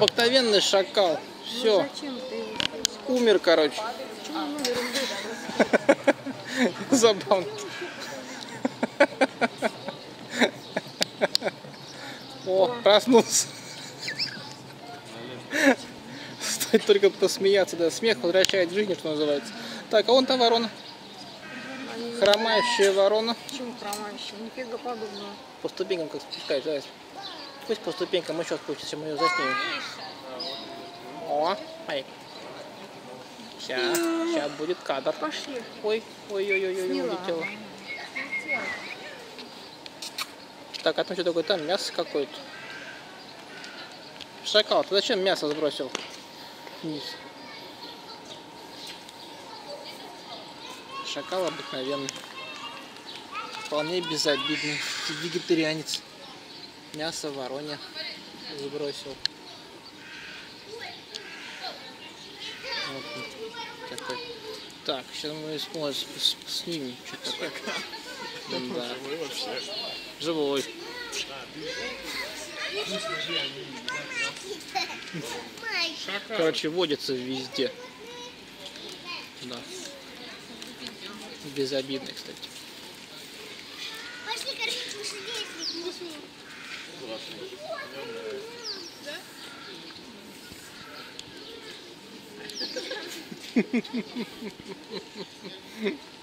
Обыкновенный шакал. Все. Умер, короче. Забавно. О, проснулся. Стоит только посмеяться, да. Смех возвращает к жизни, что называется. Так, а вон та ворона. Хромающая ворона. Почему хромающая? Нифига подобного. По ступенькам как спускать, заяц. Пусть по ступенькам еще спустится, мы ее заснимем. О, ай. Сейчас будет кадр. Пошли. Ой, ой-ой-ой, улетела. Так, а там что такое? Там мясо какое-то. Шакал, ты зачем мясо сбросил вниз? Шакал обыкновенный. Вполне безобидный. Вегетарианец. Мясо вороне сбросил. Вот такой. Так, сейчас мы снимем. Что такое? Да. Живой. Короче, водится везде. Да. Безобидный, кстати. Пошли кормить лошадей, если